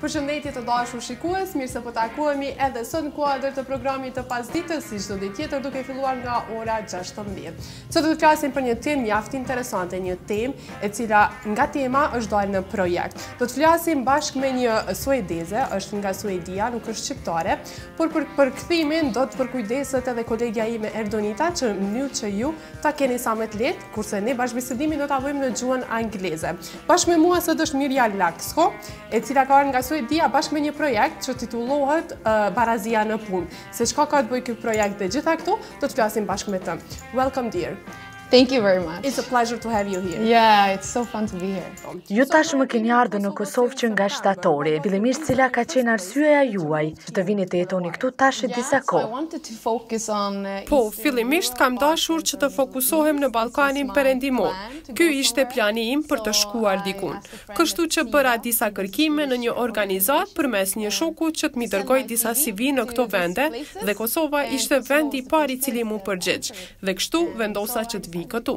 Përshëndetje të dashur shikues, mirë se po takohemi edhe sot në kuadër të programit të pasdites, si çdo ditë tjetër duke filluar nga ora 16. Sot do të flasim për një temë mjaft interesante, një temë e cila nga tema është dalë në projekt. Do të flasim bashkë me një suedeze, është nga Suedia, nuk është shqiptare, por për kthimin do të përkujdeset edhe kolegja ime Erdonita që mënyrë që ju ta keni sa më të lehtë, kurse ne bashkëbisedimin do ta bëjmë në gjuhën angleze. Bashkë me mua sot është Mirja Laksko, e cila ka nga Suedia bashkë me një projekt që titullohet Barazia në punë. Se çka ka të bëjë ky projekt dhe gjitha këtu, do të flasim bashkë me të. Welcome dear. Thank you very much. It's a pleasure to have you here. Yeah, it's so fun to be here. Ju tashmë keni ardhur në Kosovë që nga shtatori. Fillimisht cila ka qenë arsyeja juaj që të vini të jetoni këtu tash disa I kohë? wanted to focus on Po, fillimisht kam dashur që të fokusohem në Ballkanin Perëndimor. Ky ishte plani im për të shkuar dikun. Kështu që bëra disa kërkime në një organizat përmes një shoku që të mi dërgoj disa CV në këto vende dhe Kosova ishte vendi i parë i cili mu përgjigj. Dhe kështu vendosa që të vi këtu.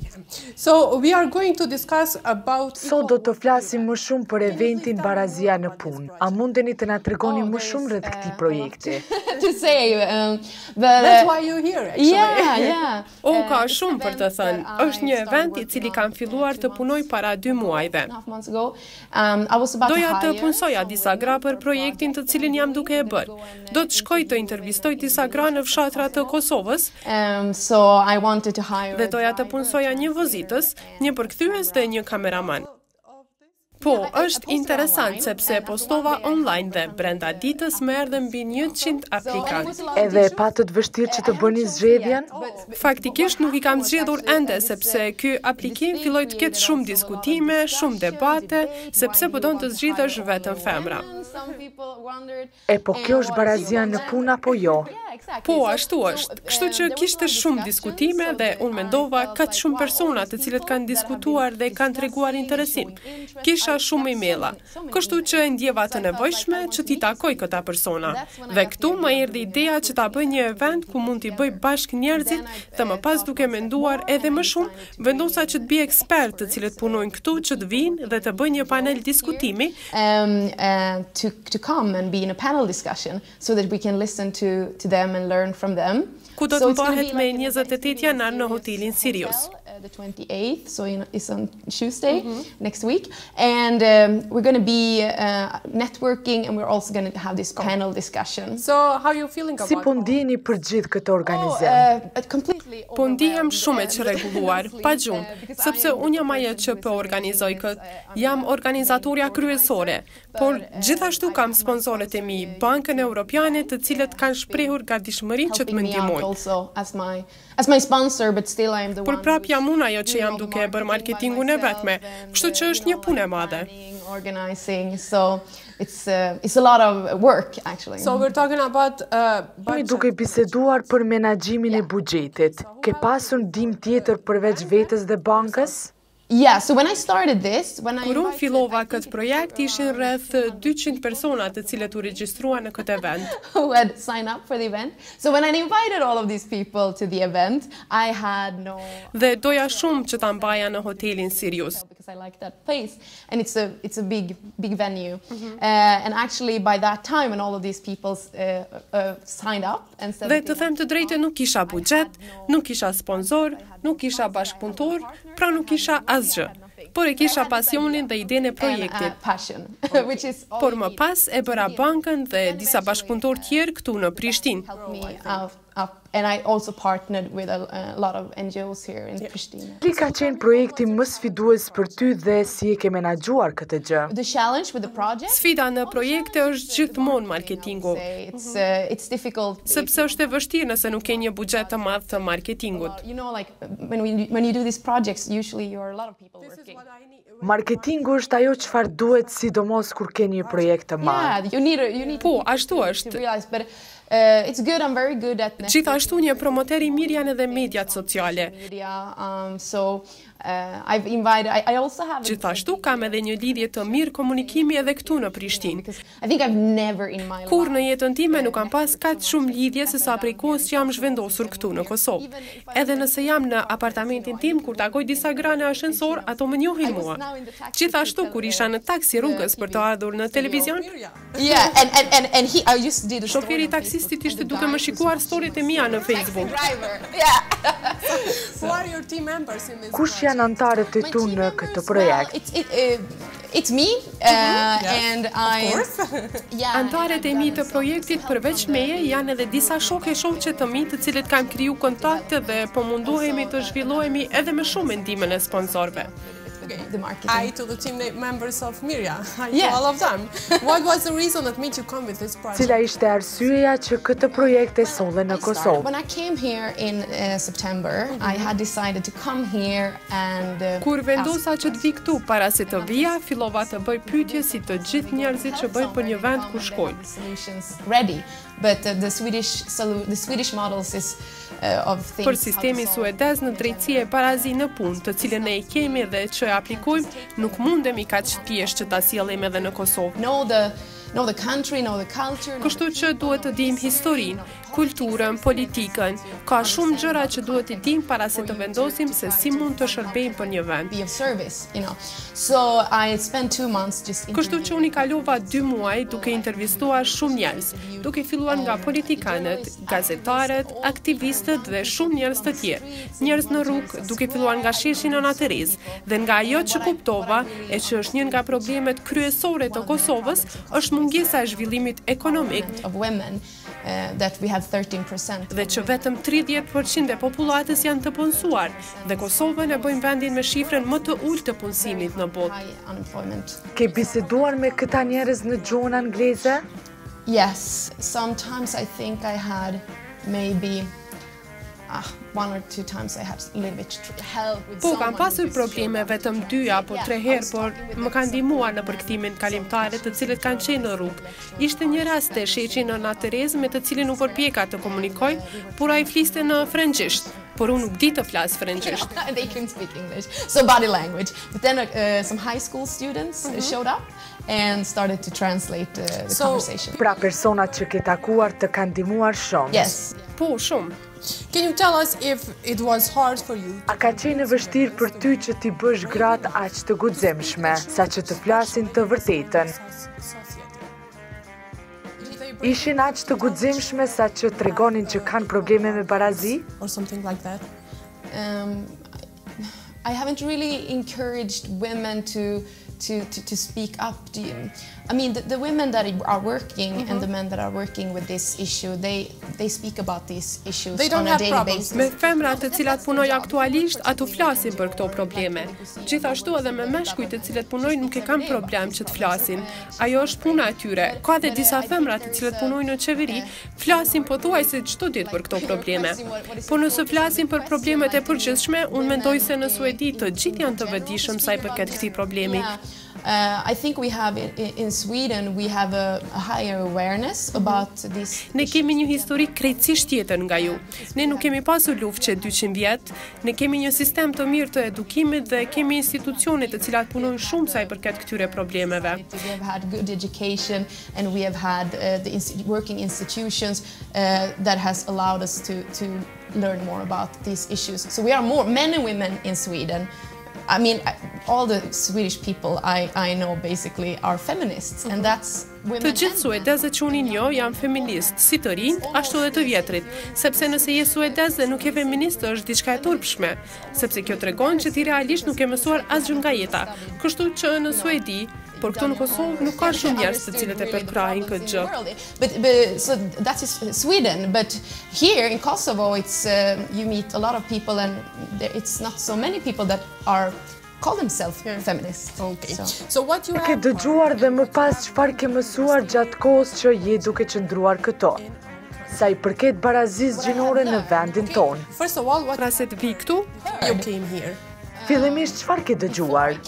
So we are going to discuss about Sot do të flasim më shumë për eventin Barazia në punë. A mundeni të na tregoni më shumë rreth këtij projekti? to say That's why you're here actually. yeah. Ka shumë për të thënë. Është një event i cili kam filluar të punoj para 2 muajve. Half months ago, I was about Doja to të hire. punsoja disa gra për projektin të cilin jam duke e bërë. Do të shkoj të intervistoj disa gra në fshatra të Kosovës So I wanted to hire. dhe doja të punsoja një vozitës, një përkthyes dhe një kameraman. Po, është interesant sepse postova online dhe brenda ditës më erdhën mbi 100 aplikantë. Edhe patët vështirë që të bëni zgjedhjen? Faktikisht nuk I kam zgjedhur ende sepse ky aplikim filloi të ketë shumë diskutime, shumë debate, sepse po don të zgjidhesh vetëm femra. Some people wondered. E po kjo është barazia në punë apo jo? Po, ashtu është. Kështu që kishte shumë diskutime dhe unë mendova ka shumë persona të cilët kanë diskutuar dhe kanë treguar interesim. Kisha shumë emaila. Kështu që e ndjeva të nevojshme që t'i takoj këta persona. Dhe këtu më erdhi ideja që ta bëj një event ku mund t'i bëj bashkë njerëzit dhe më pas duke menduar edhe më shumë, vendosa që të bëj ekspertë të cilët punojnë këtu që të vinë dhe të bëjnë një panel diskutimi To come and be in a panel discussion so that we can listen to them and learn from them. ku do So të it's gonna mbahet be me like 28 janar në hotelin Sirius. The 28th, so it's on Tuesday next week, and we're going to be networking, and we're also going to have this panel discussion. So, how you feeling about Si po ndiheni për gjithë këtë organizim? Completely. Po ndihem shumë e çrregulluar, pa gjumë, sepse unë jam ajo që po organizoj këtë, jam organizatorja kryesore, por gjithashtu kam sponsorët e mi, Bankën Evropiane, të cilët kanë shprehur gatishmëri që të më ndihmojnë. Also as my sponsor, but still I am the Por one prap jam unë ajo që jam duke e bërë marketingun e vetme, kështu që është një punë e madhe. organizing, so it's a lot of work actually. So we're talking about Mi duke biseduar për menaxhimin e buxhetit. Ke pasur ndihmë tjetër përveç vetes dhe bankës? Yeah, so when I started this, when I Kur unë fillova këtë projekt, ishin rreth 200 persona të cilët u regjistruan në këtë event. who had signed up for the event. So when I invited all of these people to the event, I had no Dhe doja shumë që ta mbaja në hotelin Sirius. because I like that place, and it's a big venue. And actually by that time when all of these people signed up and said Dhe të them të drejtë nuk kisha buxhet, nuk kisha sponsor, nuk kisha bashkëpunëtor, pra nuk kisha asgjë. Por e kisha pasionin dhe idenë e projektit. passion, which is Por më pas e bëra bankën dhe disa bashkëpunëtor tjerë këtu në Prishtinë. me up. And I also partnered with a lot of NGOs here in Pristina. Cili ka qenë projekti më sfidues për ty dhe si e ke menaxhuar këtë gjë? The challenge with the project, Sfida në projekte është gjithmonë marketingu, it's difficult. sepse është e vështirë nëse nuk ke një buxhet të madh të marketingut. You know, like when you do these projects, usually you're a lot of people working. Marketingu është ajo çfarë duhet sidomos kur ke një projekt të madh. Yeah, you need Po, ashtu to është. realize, but it's good. I'm very good at Gjithashtu një promoter I mirë janë edhe mediat sociale. media. So I've invited, I also have... Gjithashtu kam edhe një lidhje të mirë komunikimi edhe këtu në Prishtinë. I think I've never in my life... Kur në jetën time nuk kam pas kaq shumë lidhje se sa prej kohës që jam zhvendosur këtu në Kosovë. Edhe nëse jam në apartamentin tim, kur takoj disa gra në ashensor, ato më njohin mua. Gjithashtu kur isha në taksi rrugës për të ardhur në televizion, shoferi taksistit ishte duke më shikuar storyt e mia në Facebook. Kush janë antarët e tu në këtë projekt? It's me, and I... Antarët e mi të projektit përveç meje janë edhe disa shoqe të mi të cilët kanë kriju kontakte dhe po munduhemi të zhvillohemi edhe me shumë ndihmën e sponsorëve. Hi to the team members of Mirja. Hi to all of them. What was the reason that made you come with this project? Cila ishte arsyeja që këtë projekt e solle në Kosovë? When I came here in September, I had decided to come here and Kur vendosa që të vi këtu para se të vija, fillova të bëj pyetje si të gjithë njerëzit që bëjnë për një vend ku shkojnë. Solutions ready, but the Swedish models is of things. Për sistemi suedez në drejtësi e parazi në punë, të cilën ne e kemi dhe që e aplikojmë, nuk mundemi kaq thjesht që ta sjellim edhe në Kosovë. Know the country, know the culture. Kështu që duhet të dim historinë, kulturën, politikën. Ka shumë gjëra që duhet të dim para se të vendosim se si mund të shërbejmë për një vend. Be of service, you know. So I spent 2 months just Kështu që unë i kalova 2 muaj duke intervistuar shumë njerëz, duke filluar nga politikanët, gazetarët, aktivistët dhe shumë njerëz të tjerë. Njerëz në rrugë, duke filluar nga sheshi Nona Terez, dhe nga ajo që kuptova e që është një nga problemet kryesore të Kosovës, është mungesa e zhvillimit ekonomik of women that we have 13%. Dhe që vetëm 30% e popullatës janë të punësuar, dhe Kosovën e bëjmë vendin me shifrën më të ulët të punësimit në botë. Ke biseduar me këta njerëz në gjuhën angleze? Yes, sometimes I think I had maybe 1 or 2 times I had a little bit help with Po, kam pasur probleme vetëm 2 apo 3 herë, por më kanë ndihmuar në përkthimin kalimtare të cilët kanë qenë në rrugë. Ishte një rast te sheqi Nona Terez me të cilin u përpjeka të komunikoj, por ai fliste në frëngjisht. Por unë nuk di të flas frëngjisht. They couldn't speak English. So body language. But then some high school students showed up and started to translate the conversation. Pra personat që ke takuar të kanë ndihmuar shumë. Yes. Po, shumë. Can you tell us if it was hard for you? A ka qenë e vështirë për ty që ti bësh gratë aq të guximshme, sa që të flasin të vërtetën? Ishin aq të guximshme sa që tregonin që kanë probleme me barazi? Or something like that? I haven't really encouraged women to speak up. I mean, the women that are working and the men that are working with this issue, they speak about these issues on a daily basis. Me femrat të cilat punojnë aktualisht, ato flasin për këto probleme. Gjithashtu edhe me meshkujt të cilët punojnë nuk e kanë problem që të flasin. Ajo është puna e tyre. Ka dhe disa femra të cilët punojnë në qeveri, flasin pothuajse çdo ditë për këto probleme. Po nëse flasin për problemet e përgjithshme, unë mendoj se në Suedi të gjithë janë të vetëdijshëm sa i përket këtij problemi. I think we have in Sweden we have a higher awareness about this. Ne kemi një histori krejtësisht tjetër nga ju. Ne nuk kemi pasur luftë që 200 vjet, ne kemi një sistem të mirë të edukimit dhe kemi institucione të cilat punojnë shumë sa i përket këtyre problemeve. We have had good education and we have had the working institutions that has allowed us to learn more about these issues. So we are more men and women in Sweden. I mean, all the Swedish people I know basically are feminists, and that's women. Të gjithë suedezët që unë i njoh janë feministë, si të rinj, ashtu edhe të vjetrit, sepse nëse je suedez dhe nuk je feminist është diçka e turpshme, sepse kjo tregon që ti realisht nuk e mësuar asgjë nga jeta. Kështu që në Suedi, por këtu në Kosovë nuk ka shumë njerëz të cilët e përkrahin këtë gjë. But so that is Sweden, but here in Kosovo it's you meet a lot of people and it's not so many people that are call themselves feminists. Okay. So what you have... Ke dëgjuar dhe më pas çfarë ke mësuar gjatë kohës që je duke qëndruar këto? Sa i përket barazisë gjinore në vendin tonë. First of all, what Pra se të vi këtu, you came here? Fillimisht çfarë ke dëgjuar?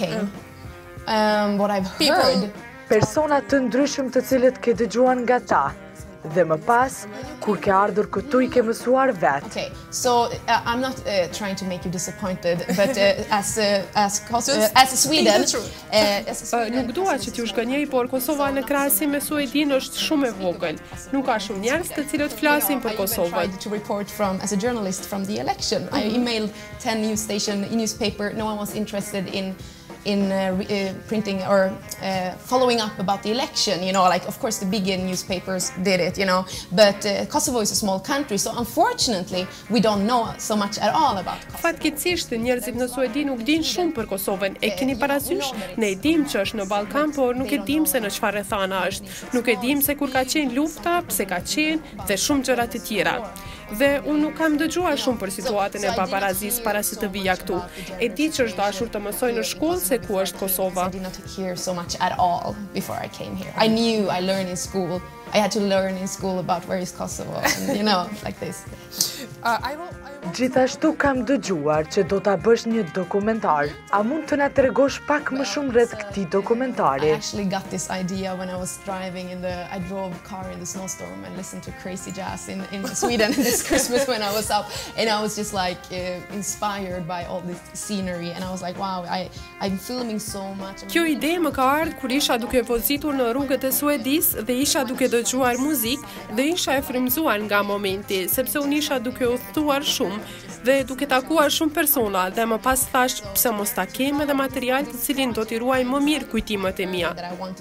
What I've heard, Persona të ndryshëm të cilët ke dëgjuar nga ta. Dhe më pas, kur ke ardhur këtu I ke mësuar vetë. Okay, so I'm not trying to make you disappointed, but as Sweden, nuk dua që t'ju shgënjej, por Kosova në krahasim me Suedin është shumë e vogël. Nuk ka shumë njerëz të cilët flasin për Kosovën. To report as a journalist from the election. I emailed 10 newspaper. No one was interested in printing or following up about the election, you know, like of course the big newspapers did it, you know, but Kosovo is a small country, so unfortunately we don't know so much at all about Kosovo. Fatkeqësisht njerëzit në Suedi nuk dinë shumë për Kosovën. E keni parasysh? Ne e dim që është në Ballkan, por nuk e dim se në çfarë rrethana është. Nuk e dim se kur ka qenë lufta, pse ka qenë dhe shumë gjëra të tjera. Dhe unë nuk kam dëgjuar shumë për situatën e paparazis para se të vija këtu. E di që është dashur të mësoj në shkollë se ku është Kosova. I did not hear so much at all before I came here. I knew I learned in school. I had to learn in school about where is Kosovo and you know, like this. Gjithashtu kam dëgjuar që do ta bësh një dokumentar. A mund të na tregosh pak më shumë rreth këtij dokumentari? I actually got this idea when I was driving I drove a car in the snowstorm and listened to crazy jazz in Sweden this Christmas when I was up, and I was just like inspired by all this scenery, and I was like, wow, I'm filming so much. Kjo ide më ka ardhur kur isha duke vozitur në rrugët e Suedis dhe isha duke dëgjuar muzikë dhe isha e frymzuar nga momenti, sepse unë isha duke udhëtuar shumë dhe duke takuar shumë persona dhe më pas thash pse mos ta kem edhe material të cilin do t'i ruaj më mirë kujtimet e mia.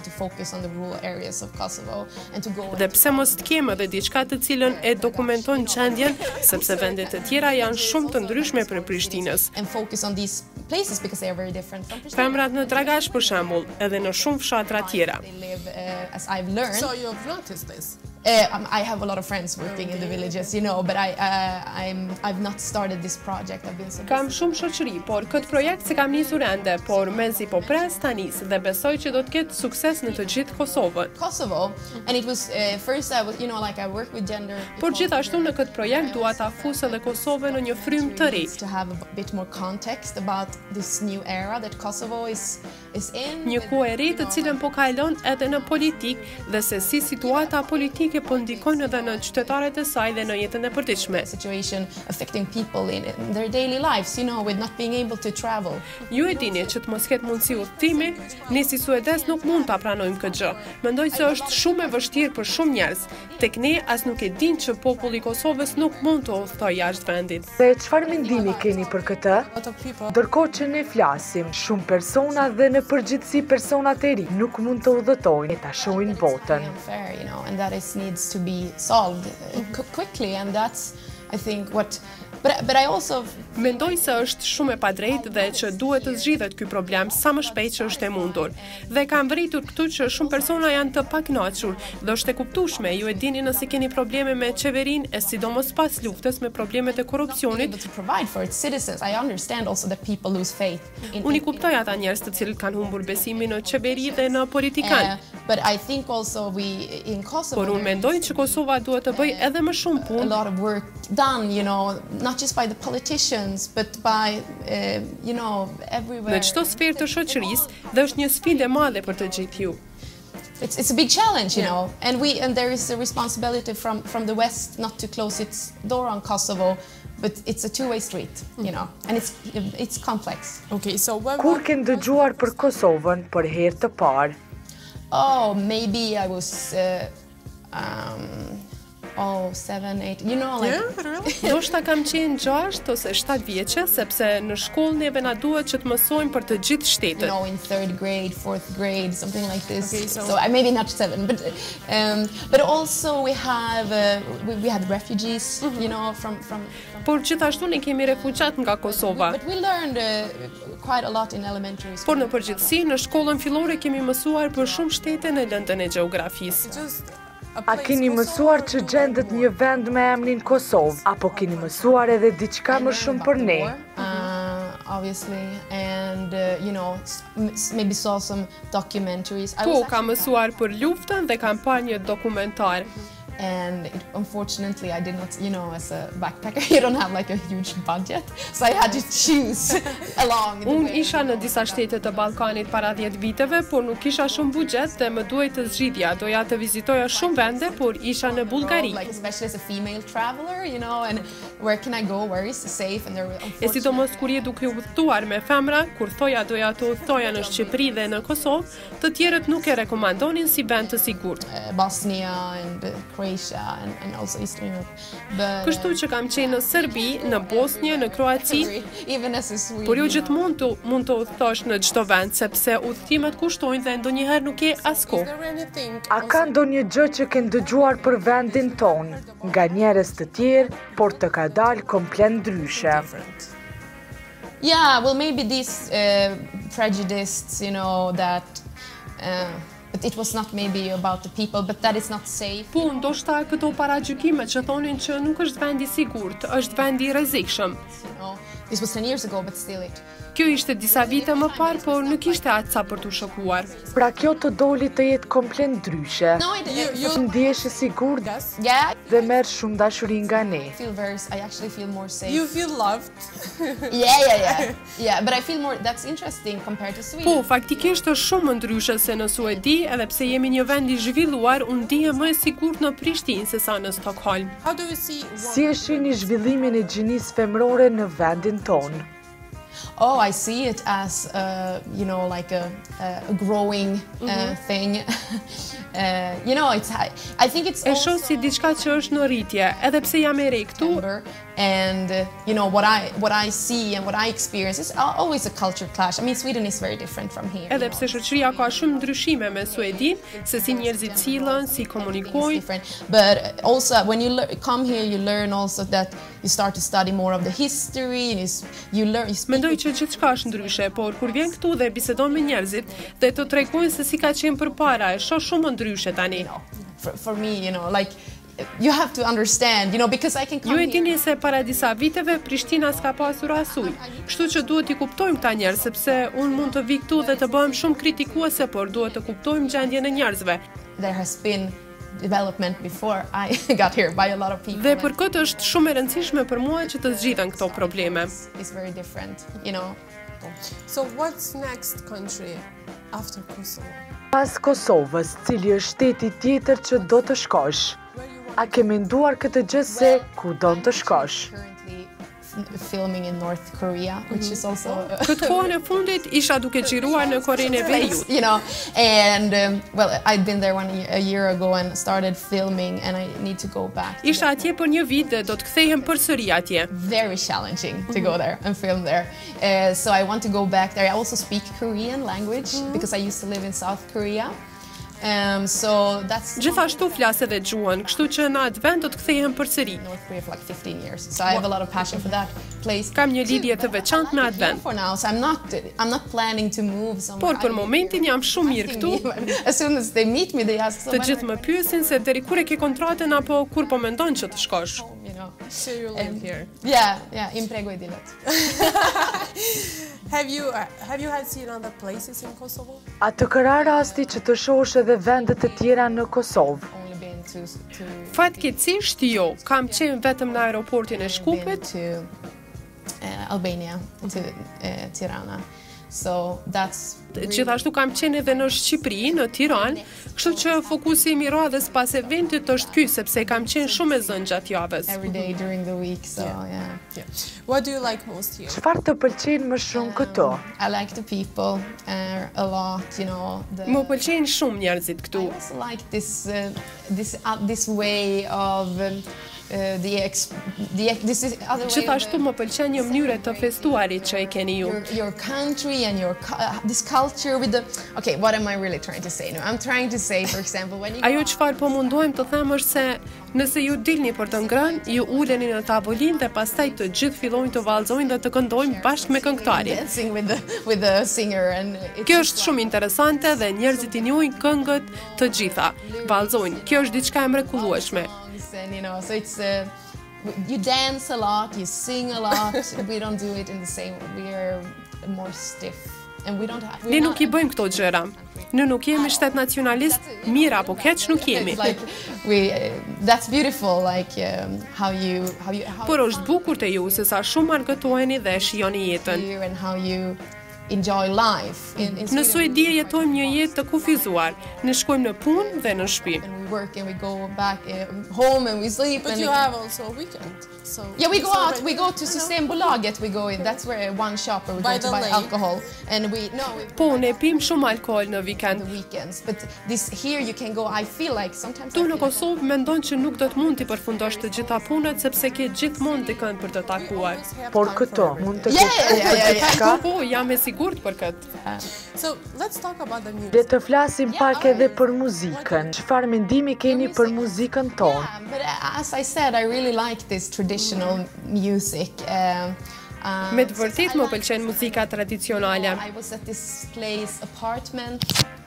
Dhe pse mos të kem edhe diçka të cilën e dokumenton gjendjen, sepse vendet e tjera janë shumë të ndryshme prej Prishtinës. Femrat në Dragash për shembull, edhe në shumë fshatra tjera. So you've noticed this? I have a lot of friends working in the villages, you know, but I've not started this project. Kam shumë shoqëri, por këtë projekt se kam nisur ende, por mezi po pres ta nis dhe besoj që do të ketë sukses në të gjithë Kosovën. Kosovo, and it was first I was, you know, like I work with gender. Por gjithashtu në këtë projekt dua ta fus edhe Kosovën në një frym të ri. To have a bit more context about this new era that Kosovo is in. Një kohë e ri të cilën po kalon edhe në politikë dhe se si situata politike po ndikon edhe në qytetarët e saj dhe në jetën e përditshme. Situation affecting people in their daily lives, you know, with not being able to travel. Ju e dini që të mos ketë mundësi udhëtimi, ne si suedes nuk mund ta pranojmë këtë gjë. Mendoj se është shumë e vështirë për shumë njerëz. Tek ne as nuk e dinë që populli i Kosovës nuk mund të udhëtojë jashtë vendit. Dhe çfarë mendimi keni për këtë? Ndërkohë që ne flasim, shumë persona dhe në përgjithësi personat e ri nuk mund të udhëtojnë ta shohin botën. And that needs to be solved quickly, and that's I think what but I also mendoj se është shumë e padrejtë dhe që duhet të zgjidhet ky problem sa më shpejt që është e mundur. Dhe kam vritur këtu që shumë persona janë të pakënaqur dhe është e kuptueshme. Ju e dini nëse keni probleme me qeverinë, e sidomos pas luftës me problemet e korrupsionit. Unë i kuptoj ata njerëz të cilët kanë humbur besimin në qeveri dhe në politikanë. But I think also in Kosovo. Por unë mendoj që Kosova duhet të bëjë edhe më shumë punë. A lot of work done, you know, not just by the politicians, but by, you know, everywhere. Në çdo sferë të shoqërisë dhe është një sfidë e madhe për të gjithë ju. It's a big challenge, you know, and there is a responsibility from the West not to close its door on Kosovo, but it's a two-way street, you know, and it's complex. Okay, so kur ke dëgjuar për Kosovën për herë të parë? Oh, maybe I was 7, 8, you know, like... Yeah, really? Ndoshta kam qenë 6 ose 7 vjeçe, sepse në shkollë neve na duhet që të mësojmë për të gjithë shtetet. You know, in 3rd grade, 4th grade, something like this. Okay, so maybe not 7, but also we had refugees, you know, from Por gjithashtu ne kemi refugjat nga Kosova. But we learned quite a lot in elementary school. Por në përgjithësi në shkollën fillore kemi mësuar për shumë shtete në lëndën e gjeografisë. A keni mësuar që gjendet një vend me emrin Kosovë, apo keni mësuar edhe diçka më shumë për ne? Obviously, and you know, maybe saw some documentaries. Po, kam mësuar për luftën dhe kam parë një dokumentar. And unfortunately, I did not, you know, as a backpacker, you don't have like a huge budget, so I had to choose along the way. Unë isha në disa shtete të Ballkanit para 10 viteve, por nuk kisha shumë buxhet dhe më duhej të zgjidhja. Doja të vizitoja shumë vende, por isha në Bullgari. Like especially as a female traveler, you know, and where can I go, where is safe, and there E sidomos kur je duke udhëtuar me femra, kur thoja doja të udhëtoja në Shqipëri dhe në Kosovë, të tjerët nuk e rekomandonin si vend të sigurt. Bosnia and Croatia and also Eastern Europe. But Kështu që kam qenë në Serbi, në Bosnjë, në Kroaci, even as a Swede, por jo gjithmonë mund të udhëtosh në çdo vend sepse udhëtimet kushtojnë dhe ndonjëherë nuk ke as kohë. A ka ndonjë gjë që ke ndëgjuar për vendin ton, nga njerëz të tjerë, por të ka dalë komplet ndryshe? Yeah, well, maybe these prejudices, you know, that but it was not maybe about the people, but that it's not safe. Po, ndoshta këto paragjykime që thonin që nuk është vend I sigurt, është vend I rrezikshëm. You know, this was 10 years ago, but still it. Kjo ishte disa vite më parë, por nuk ishte aq sa për t'u shokuar. Pra kjo të doli të jetë komplet ndryshe. No, Ndjesh I sigurt yeah. dhe merr shumë dashuri nga ne. I actually feel more safe. You feel loved. Yeah, but I feel more, that's interesting compared to Sweden. Po, faktikisht është shumë më ndryshe se në Suedi, edhe pse jemi një vend I zhvilluar, unë ndihem më e sigurt në Prishtinë se sa në Stockholm. How do you see Si e shihni zhvillimin e gjinisë femërore në vendin ton? Oh, I see it as, you know, like a growing thing. You know, I think it's E shoh si diçka që është në rritje, edhe pse jam e re këtu. And you know what I see and what I experience is always a culture clash. I mean, Sweden is very different from here. Edhe pse shoqëria ka shumë ndryshime me Suedin, se si njerëzit sillen, si komunikojnë. But also when you come here, you learn also that you start to study more of the history and you learn. Mendoj që gjithçka është ndryshe, por kur vjen këtu dhe bisedon me njerëzit, dhe të tregojnë se si ka qenë përpara, e shoh shumë ndryshe tani. For me, you know, like you have to understand, you know, because I can come Ju e dini se para disa viteve Prishtina s'ka pasur as ujë. Kështu që duhet I kuptojmë këta njerëz sepse unë mund të vi këtu dhe të bëhem shumë kritikuese, por duhet të kuptojmë gjendjen e njerëzve. There has been development before I got here by a lot of people. Dhe për këtë është shumë e rëndësishme për mua që të zgjidhen këto probleme. It's very different, you know. So what's next country after Kosovo? Pas Kosovës, cili është shteti tjetër që do të shkosh? A ke menduar këtë gjë se ku do të shkosh? Filming in North Korea, which is also Këtë kohën e fundit isha duke xhiruar në Korenë e Veriut. You know, and well, I'd been there a year ago and started filming, and I need to go back. Isha atje për një vit dhe do të kthehem përsëri atje. Very challenging to go there and film there. So I want to go back there. I also speak Korean language because I used to live in South Korea. So that's Gjithashtu flas edhe gjuhën, kështu që në atë vend do të kthehem përsëri. North Korea for like 15 years. So I have a lot of passion for that place. Kam një lidhje të veçantë me atë vend. For now, so I'm not planning to move somewhere. Por për momentin jam shumë mirë këtu. As soon as they meet me, they ask. Të gjithë më pyesin se deri kur e ke kontratën apo kur po mendon që të shkosh. You know. So you live here. Yeah, imprego I dilet. Have you had seen other places in Kosovo? A të këra rasti që të shohësh edhe vendet e tjera në Kosovë? Only been to Fatkeqësisht jo, kam qenë vetëm në aeroportin e Shkupit, to Albania, to Tirana. So that's gjithashtu kam qenë edhe në Shqipëri, në Tiranë, kështu që fokusi I radhës pas eventit është ky sepse kam qenë shumë e zënë gjatë javës. every day during the week, so yeah. What do you like most here? Çfarë të pëlqen më shumë këtu? I like the people a lot, you know. Më pëlqejnë shumë njerëzit këtu. I also like this way of this is other way. Gjithashtu më pëlqen një mënyrë të festuarit që e keni ju. Your country and this culture with the what am I really trying to say? No, I'm trying to say, for example, when you Ajo çfarë po mundohem të them është se nëse ju dilni për të ngrënë, ju uleni në tavolinë dhe pastaj të gjithë fillojnë të vallëzojnë dhe të këndojnë bashkë me këngëtarin. dancing with the singer and Kjo është shumë interesante dhe njerëzit I njohin këngët të gjitha. Vallëzojnë. Kjo është diçka e mrekullueshme. and you know, so it's you dance a lot, you sing a lot. We don't do it in the same way. We are more stiff and we don't have. Ne nuk I bëjmë këto gjëra. Ne nuk jemi shtet nacionalist, mirë apo keq nuk jemi. That's beautiful, like how Por është bukur te ju se sa shumë argëtoheni dhe shijoni jetën. and how you enjoy life. Në Suedi jetojmë një jetë të kufizuar. Ne shkojmë në punë dhe në shtëpi. And we work and we go back home and we sleep. But you have also a weekend. So yeah, we go out. We go to Systembolaget. We go in. That's where one shop where we go to buy alcohol. And we Po, ne pim shumë alkohol në vikend. the weekends. But this here you can go. I feel like sometimes. Tu në Kosovë mendon që nuk do të mund t'i përfundosh të gjitha punët sepse ke gjithmonë dikën për të takuar. Por këto mund të Yeah. Po, jam e sigurt për këtë. So let's talk about the music. Le të flasim pak edhe për muzikën. Çfarë mendimi keni për muzikën tonë? But as I said, I really like this traditional music. Me të vërtet më pëlqen muzika tradicionale. I was at this place, apartment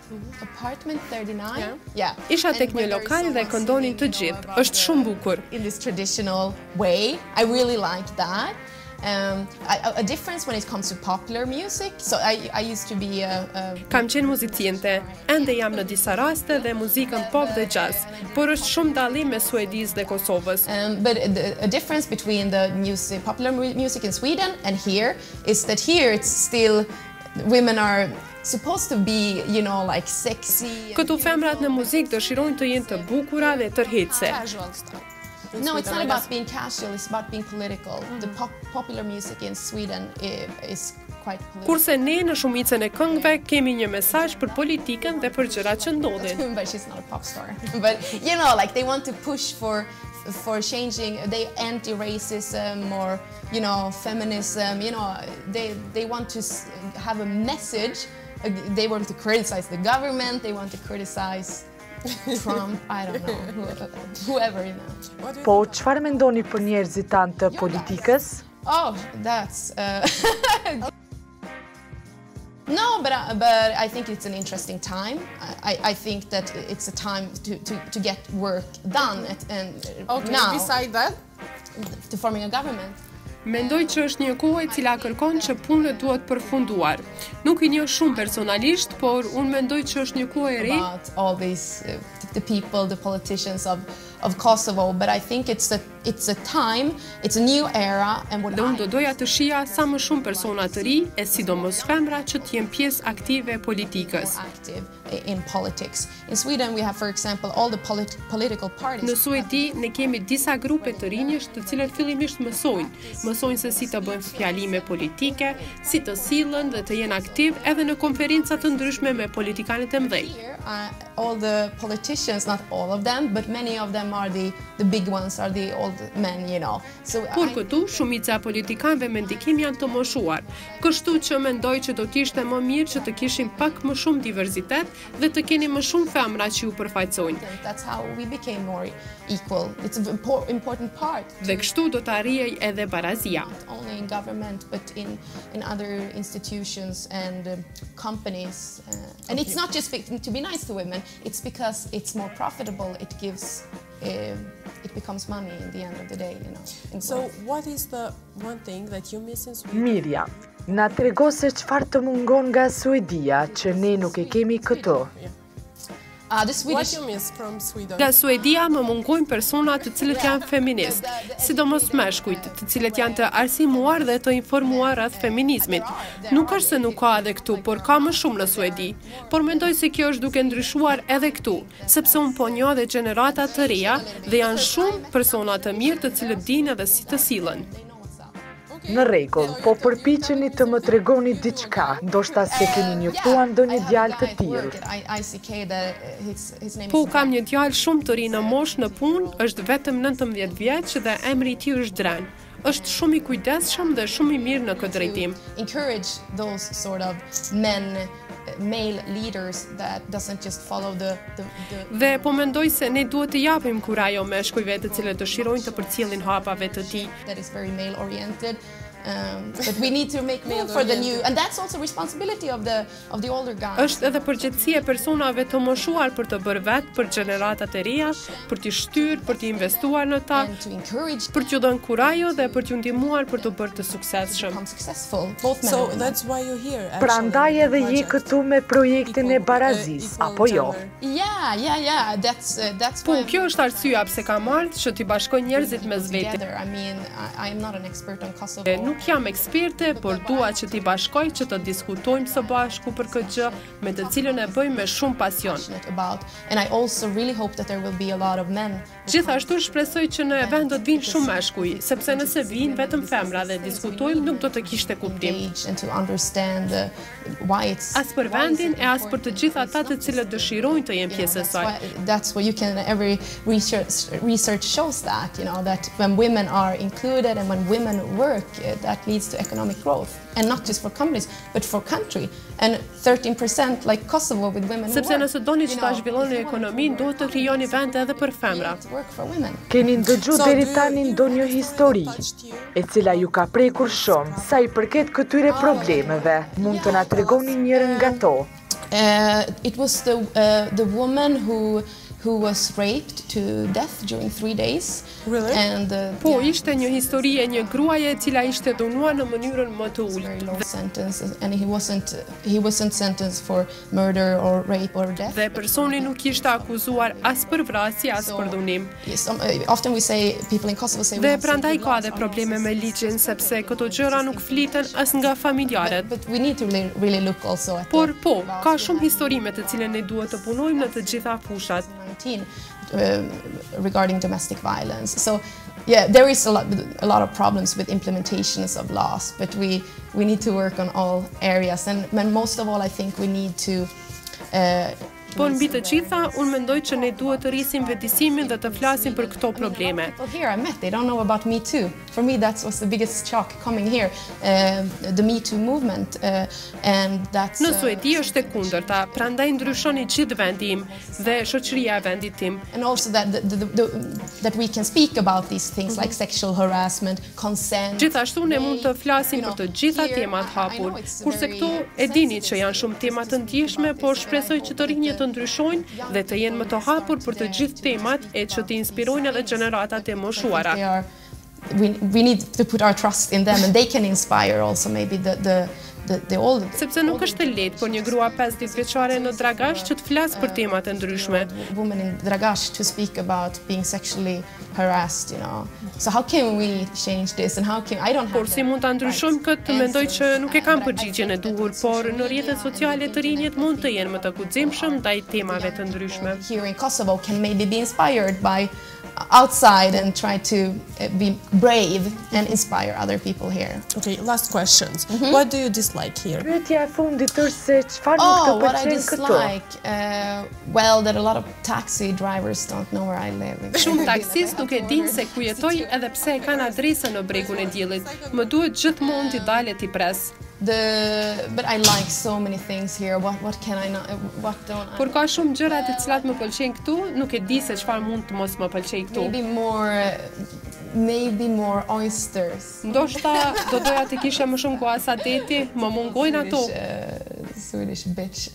39. Yeah. Isha tek një lokal dhe këndonin të gjithë. Është shumë bukur. In this traditional way, I really like that. A difference when it comes to popular music. So I used to be Kam qenë muziciente, ende jam në disa raste dhe muzikën pop dhe jazz, por është shumë dallim me Suedisë dhe Kosovës. but a difference between the popular music in Sweden and here is that here it's still women are supposed to be, you know, like sexy. Këtu femrat në muzikë dëshirojnë të jenë të bukura dhe tërheqëse. Casual stuff. No, it's not about being casual, it's about being political. The popular music in Sweden is quite political. Kurse ne në shumicën e këngëve kemi një mesazh për politikën dhe për gjërat që ndodhin. But she's not a pop star. But you know, like they want to push for changing, they anti-racism or, you know, feminism, you know, they want to have a message. They want to criticize the government, they want to criticize Trump, I don't know, whoever, you know. Po, çfarë mendoni për njerëzit tanë të politikës? Oh, that's no, but I think it's an interesting time. I think that it's a time to get work done and Okay, now beside that, to forming a government. Mendoj që është një kohë e cila kërkon që punët duhet përfunduar. Nuk I njoh shumë personalisht, por unë mendoj që është një kohë e re. About all these the people, the politicians of Kosovo, but I think it's a time, it's a new era, and what Dhe unë do doja të shija sa më shumë persona të ri, e sidomos femra që të jenë pjesë aktive e politikës. active in politics. In Sweden we have, for example, all the political parties. Në Suedi ne kemi disa grupe të rinjesh të cilët fillimisht mësojnë se si të bëjnë fjalime politike, si të sillen dhe të jenë aktiv edhe në konferenca të ndryshme me politikanët e mëdhenj. Here, all the politicians, not all of them, but many of them are the big ones, are the old men, you know. So Por këtu, shumica e politikanëve me ndikim janë të moshuar. Kështu që mendoj që do të ishte më mirë që të kishim pak më shumë diverzitet dhe të keni më shumë femra që ju përfaqësojnë. that's how we became more equal. It's an important part. Dhe kështu do të arrijej edhe barazia. Not only in government, but in other institutions and companies. And it's not just to be nice to women, it's because it's more profitable, it gives, it becomes money in the end of the day, you know. so what is the one thing that you miss in Sweden? Mirja, na trego se çfarë të mungon nga Suedia që ne nuk e kemi këto. The What Swedish you miss from Sweden? Nga Suedia më mungojnë persona të cilët janë feminist, sidomos meshkujt, të cilët janë të arsimuar dhe të informuar rreth feminizmit. Nuk është se nuk ka edhe këtu, por ka më shumë në Suedi. Por mendoj se kjo është duke ndryshuar edhe këtu, sepse unë po njoh edhe gjenerata të reja dhe janë shumë persona të mirë të cilët dinë edhe si të sillen. Në rregull, po përpiqeni të më tregoni diçka, ndoshta se keni njoftuar ndonjë djalë të tillë. Po kam një djalë shumë të ri në moshë në punë, është vetëm 19 vjeç dhe emri I tij është Dren. Është shumë I kujdesshëm dhe shumë I mirë në këtë drejtim. Encourage those sort of male leaders that doesn't just follow the Dhe po mendoj se ne duhet të japim kurajo meshkujve të cilët dëshirojnë të përcjellin hapave të tij. that is very male oriented. But we need to make room for the new, and that's also responsibility of the older guys. Është edhe përgjegjësia e personave të moshuar për të bërë vetë për gjeneratat e reja, për t'i shtyr, për t'i investuar në ta, për t'ju dhënë kurajo dhe për t'ju ndihmuar për të bërë të suksesshëm. So that's why you're here. Prandaj edhe je këtu me projektin e barazis, apo jo? Yeah. That's Po, kjo është arsyeja pse kam ardhur që t'i bashkoj njerëzit mes vete. I mean, I'm not an expert on Kosovo. Nuk jam eksperte, por dua që t'i bashkoj që të diskutojmë së bashku për këtë gjë, me të cilën e bëjmë me shumë pasion. And I also really hope that there will be a lot of men. Gjithashtu shpresoj që në event do të vinë shumë meshkuj, sepse nëse vinë vetëm femra dhe diskutojmë, nuk do të kishte kuptim. As për vendin e as për të gjithë ata të cilët dëshirojnë të jenë pjesë e saj. That's what you can, every research shows that, you know, that when women are included and when women work, that leads to economic growth. And not just for companies, but for country. And 13% like Kosovo with women who work. Sepse nëse doni që ta zhvilloni ekonominë, duhet të krijoni vende edhe për femra. Keni ndëgju deri tani ndonjë histori e cila ju ka prekur shumë sa i përket këtyre problemeve? Mund të na tregoni njërin nga to? It was the woman who was raped to death during 3 days. Really? And Po, ishte një histori e një gruaje e cila ishte dënuar në mënyrën më të ulët. And he wasn't sentenced for murder or rape or death. Dhe personi nuk ishte akuzuar as për vrasje as për dhunim. Often we say, people in Kosovo say, Dhe prandaj ka edhe probleme me ligjin sepse këto gjëra nuk fliten as nga familjarët. But we need to really look also at Por po, ka shumë historime të cilën ne duhet të punojmë në të gjitha fushat. Regarding domestic violence. So yeah, there is a lot of problems with implementations of laws, but we need to work on all areas, and most of all I think we need to Por mbi të gjitha, unë mendoj që ne duhet të rrisim vetëdijsimin dhe të flasim për këto probleme. Here I met, they don't know about Me Too. For me that was the biggest shock coming here, the Me Too movement, and that's Në Suedi është e kundërta, prandaj ndryshon I gjithë vendi im dhe shoqëria e vendit tim. And also that we can speak about these things like sexual harassment, consent. Gjithashtu ne mund të flasim për të gjitha temat hapur, kurse këto e dini që janë shumë tema të ndjeshme, por shpresoj që të rinjët të ndryshojnë dhe të jenë më të hapur për të gjithë temat e që të inspirojnë edhe gjeneratat e moshuara. We need to put our trust in them and they can inspire also maybe the old. Sepse nuk është e lehtë për një grua 50 vjeçare në Dragash që të flasë për temat e ndryshme. Women in Dragash to speak about being sexually harassed, you know. So how can we change this and how can I don't have. Por si mund ta ndryshojmë këtë, mendoj që nuk e kam përgjigjen e duhur, por në rrjetet sociale të rinjët mund të jenë më të guximshëm ndaj temave të ndryshme. Here in Kosovo can maybe be inspired by outside and try to be brave and inspire other people here. Okay, last questions. What do you dislike here? Pyetja e fundit është se çfarë nuk të pëlqen këtu? What I dislike, well, that a lot of taxi drivers don't know where I live. Shumë taksistë nuk e dinë se ku jetoj edhe pse e kanë adresën në Bregun e Diellit. Më duhet gjithmonë t'i dalë t'i pres. But I like so many things here. What can I not? What don't I? Por ka shumë gjëra të cilat më pëlqejnë këtu, nuk e di se çfarë mund të mos më pëlqejë këtu. Maybe more oysters. Ndoshta do doja të kisha më shumë goasa deti, më mungojnë ato. Swedish bitch.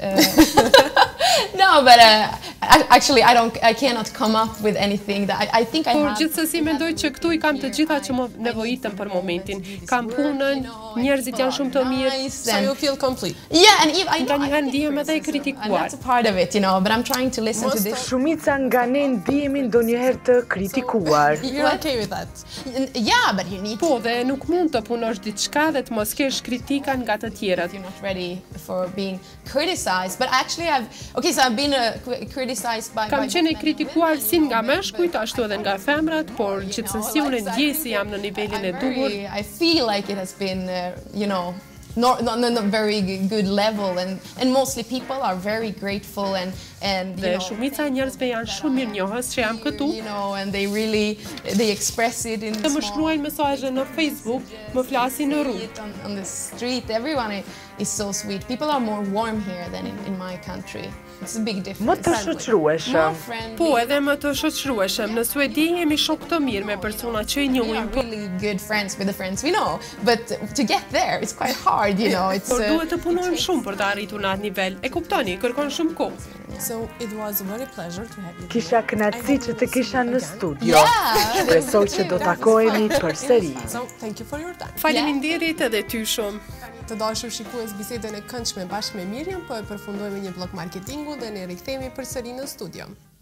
No, but actually I cannot come up with anything that I think I have. Por gjithsesi mendoj që këtu I kam të gjitha që më nevojitën për momentin. Kam punën, njerëzit janë shumë të mirë. So you feel complete. Yeah, and if I ndonjëherë ndihem edhe I kritikuar. That's a part of it, you know, but I'm trying to listen to this. Shumica nga ne ndihemi ndonjëherë të kritikuar. You're okay with that? Yeah, but you need. Po, dhe nuk mund të punosh diçka dhe të mos kesh kritika nga të tjerët. You're not ready for being criticized, but actually so I've been criticized by. Kam qenë kritikuar si nga meshkujt ashtu edhe nga femrat, por gjithsesi unë ndjej se jam në nivelin e duhur. I feel like it has been, you know, not a very good level, and mostly people are very grateful and dhe shumica e njerëzve janë shumë mirënjohës që jam këtu. You know, and they express it in të më shkruajnë mesazhe në Facebook, më flasin në rrugë. On the street, everyone is so sweet. People are more warm here than in my country. It's a big difference. Më të shoqërueshëm. Po, edhe më të shoqërueshëm. Në Suedi jemi shok të mirë me persona që i njohim. We are really good friends with the friends we know, but to get there it's quite hard, you know. Por duhet të punojmë shumë për të arritur në atë nivel. E kuptoni, kërkon shumë kohë. So it was a very pleasure to have you. Kisha kënaqësi që të kisha në studio. Shpresoj që do takohemi përsëri. So thank you for your time. Faleminderit edhe ty shumë. Të dashur shikues, bisedën e këndshme bashkë me Miriam po e përfundojmë një blog marketingu dhe ne rikthehemi përsëri në studio.